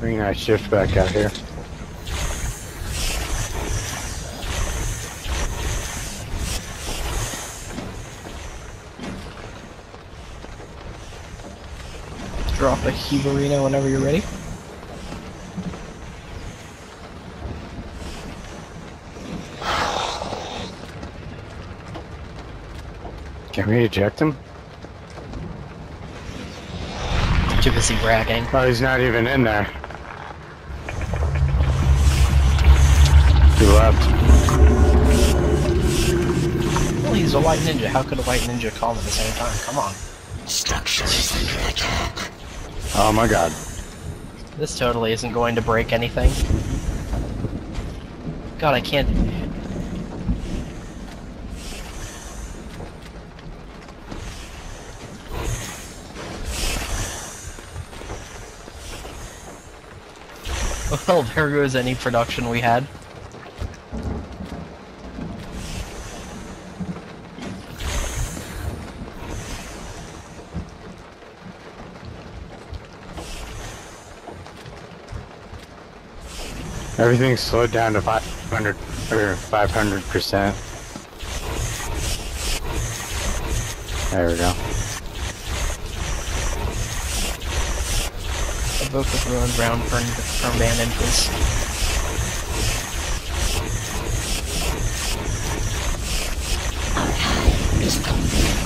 Green Eye shift back out here. Drop a Heberino whenever you're ready. Can we eject him? Too busy bragging. Oh, he's not even in there. He left. Well, he's a white ninja. How could a white ninja call him at the same time? Come on. Structures under attack. Oh my god. This totally isn't going to break anything. God, I can't... Well, there goes any production we had. Everything's slowed down to 500 or 500%. There we go. Evoke with ruined ground from bandages. Our hive is complete.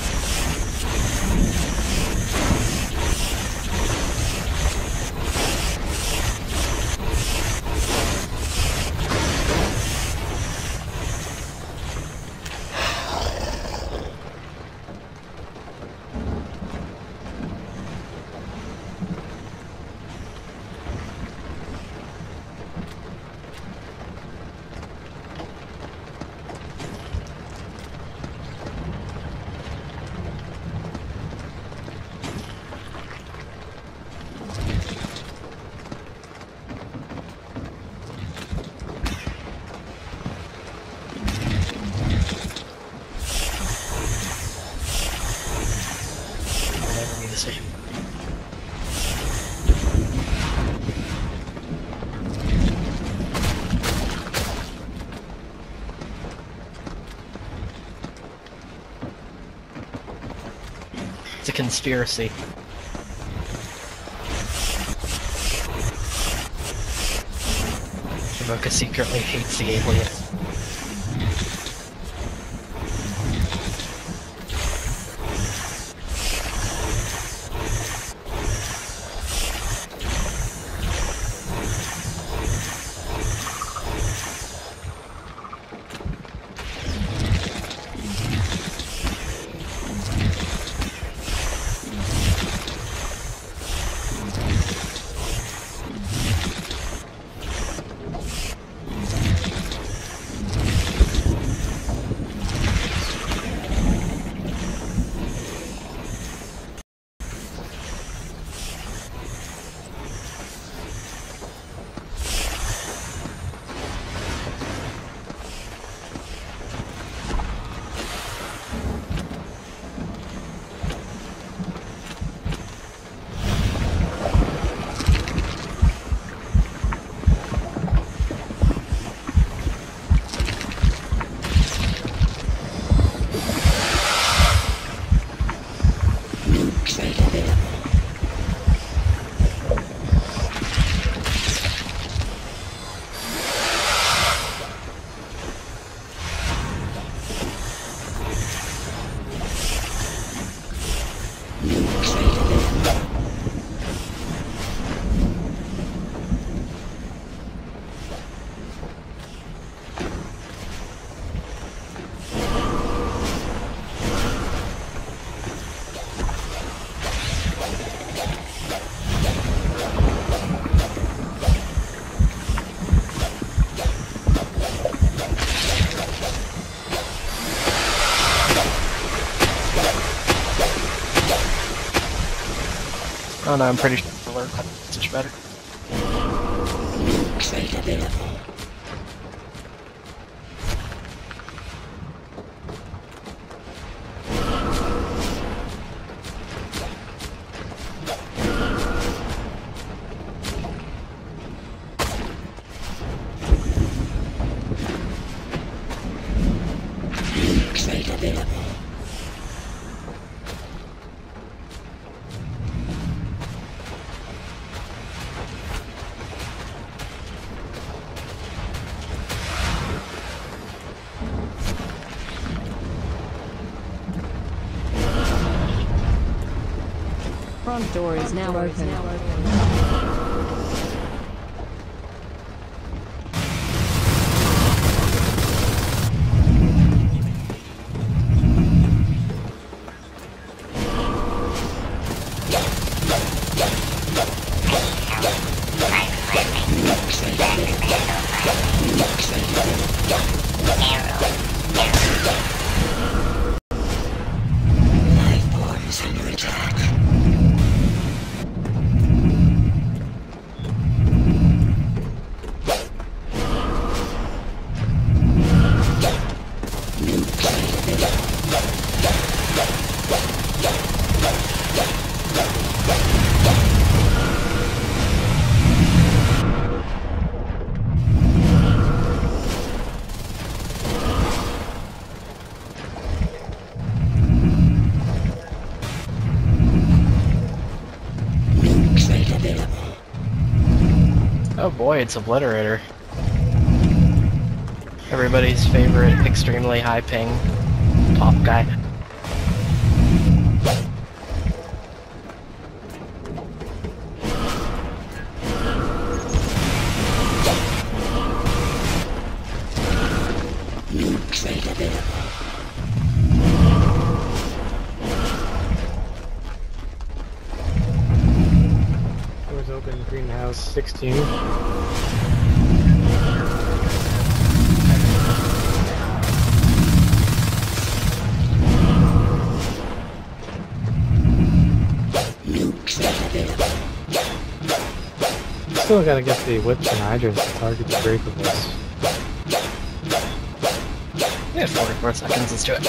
It's a conspiracy. Evoca secretly hates the alien. Oh no, I'm pretty sure alert message better. Crate available. Upgrade available. Front door is now open. Life port is under attack. Oh boy, it's Obliterator. Everybody's favorite extremely high ping top guy. New trade available. Doors open, greenhouse 16. New trade available. Still gotta get the whips and hydras to target the breakables. We have 44 seconds, let's do it.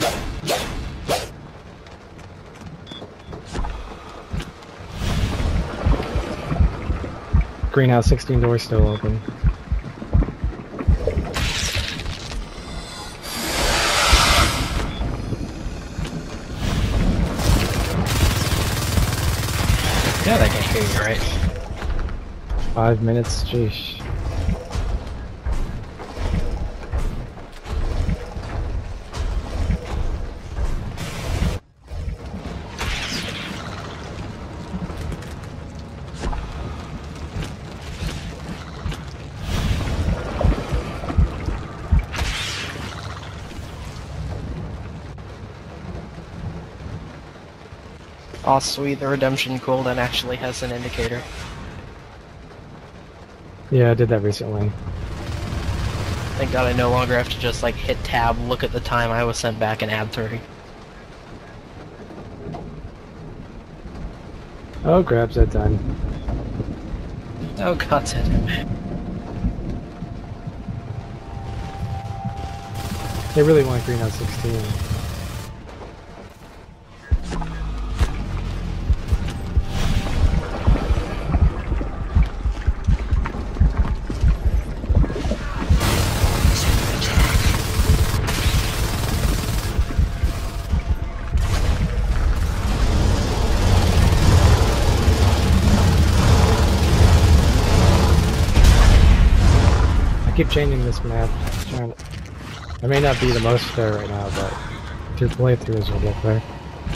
Greenhouse 16 door still open. Yeah, they can hear you, right? 5 minutes, sheesh. Aw sweet, the redemption cooldown actually has an indicator. Yeah, I did that recently. Thank god I no longer have to just like hit tab, look at the time I was sent back and add 30. Oh, grabs that done. Oh god damn it. They really want greenhouse 16. I keep changing this map. I may not be the most fair right now, but through playthroughs will get there.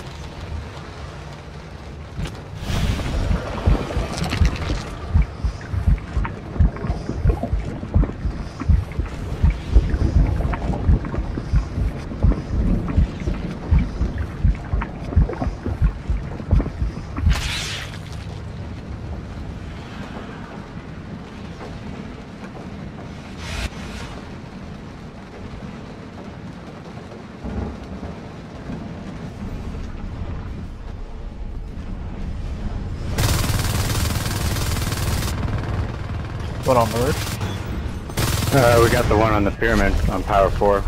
What, on the roof? We got the one on the pyramid on Power 4.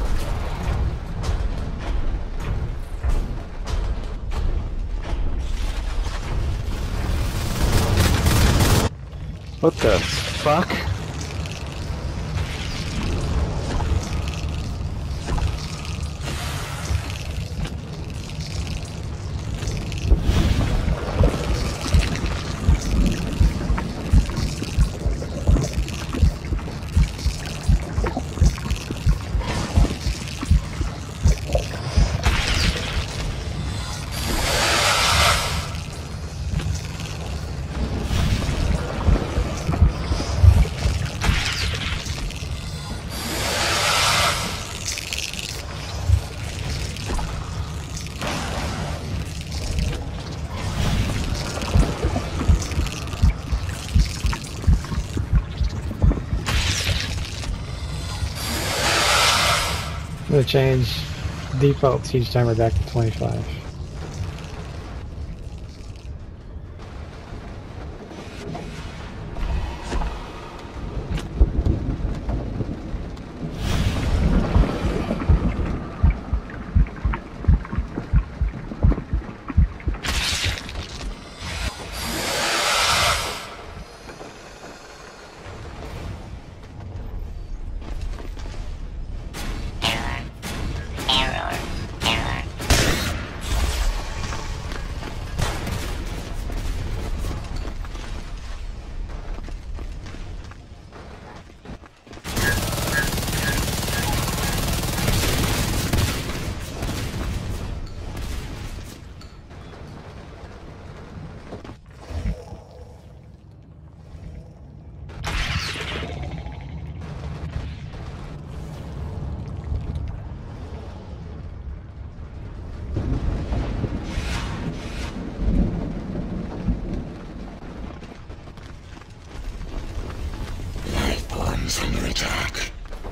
What the fuck? gonna change default siege timer back to 25. Life forms under attack.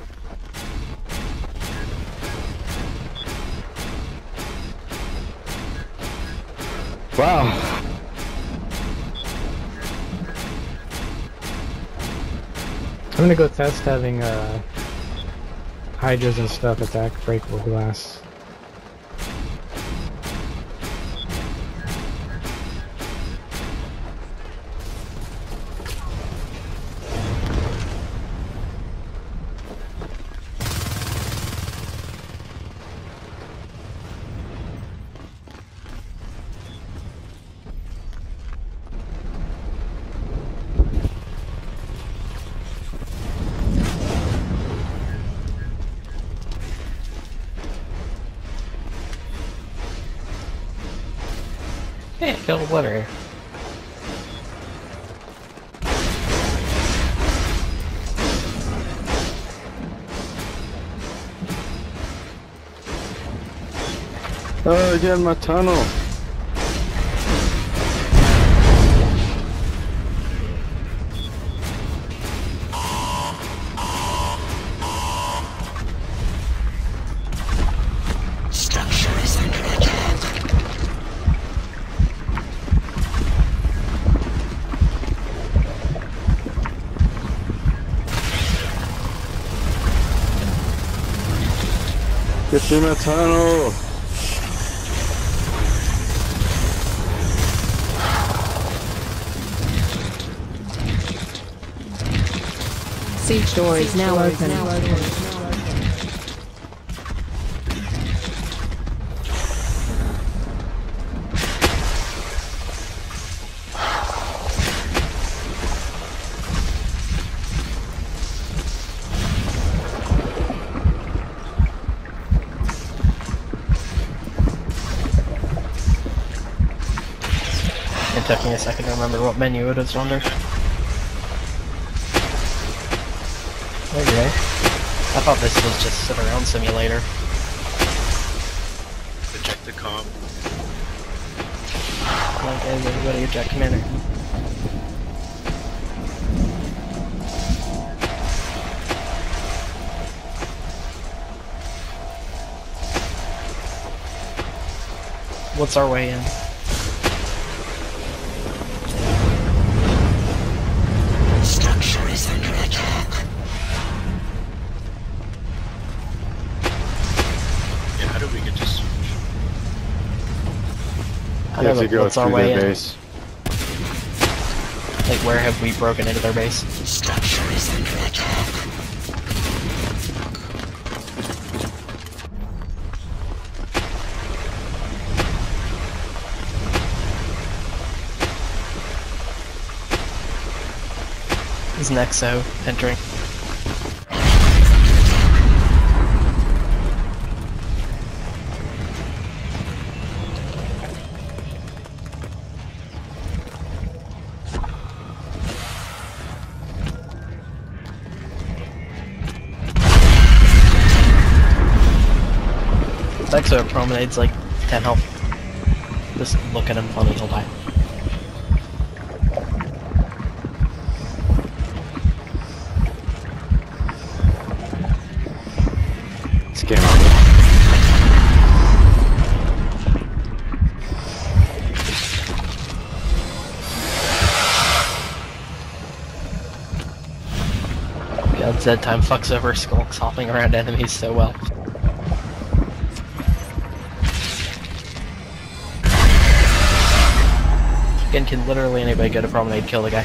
Wow. I'm gonna go test having hydras and stuff attack breakable glass. Hey, I got a letter. Oh, get in my tunnel. Structure is under attack. Get through my tunnel. Siege door is now open. It took me a second to remember what menu it was under. There you go. I thought this was just sit around simulator. Eject the comp. Like, is everybody eject commander? What's our way in? Structure is under attack. Yeah, how do we get to siege? I You have don't to know go what's our through way their in. base. Like, where have we broken into their base? Structure is under attack. Is Nexo entering? Nexo promenade's like 10 health. Just look at him funny, he'll die. It's game over. Zed time fucks over skulks hopping around enemies so well. Again, can literally anybody go to Promenade kill the guy?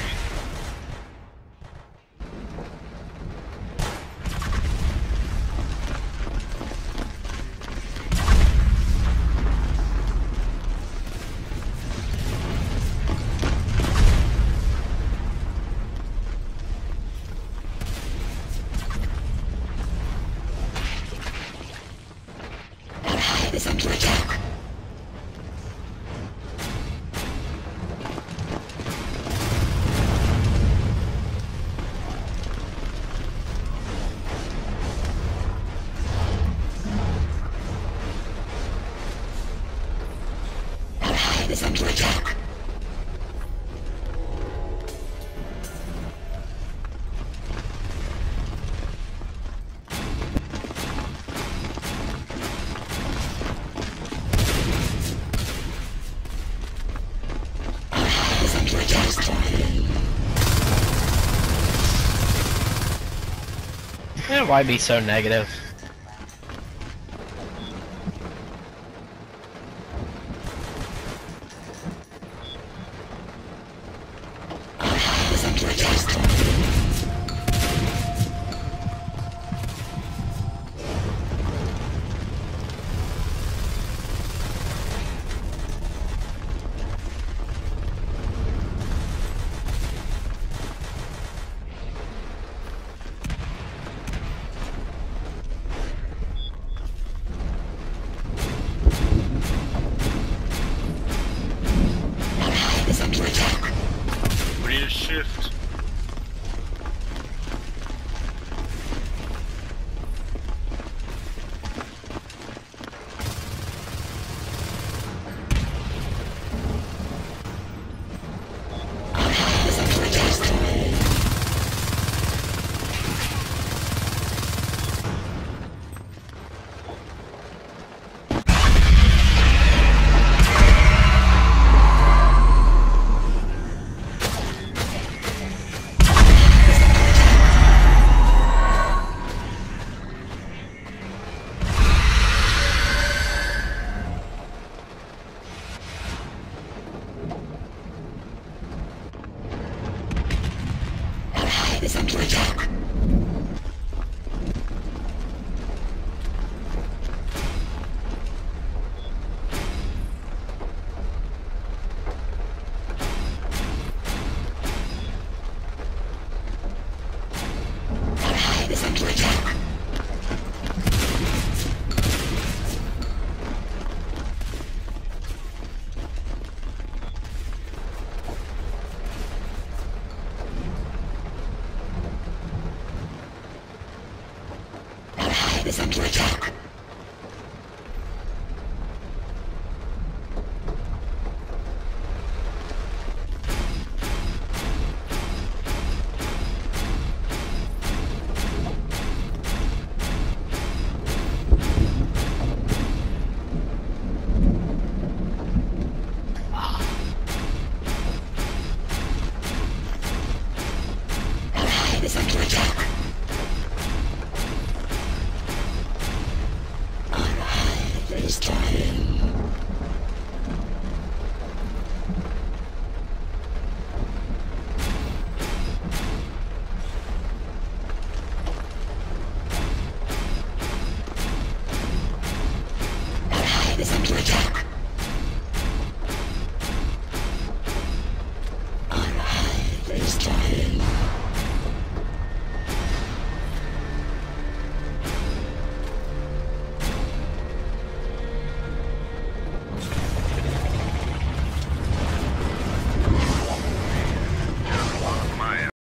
Is under attack. Our hive is under attack. Yeah, why be so negative? Is under attack. Is under attack. We need a shift. Is under attack. Is under attack. Is under attack. Is under attack. Is under attack. Our hive is dying.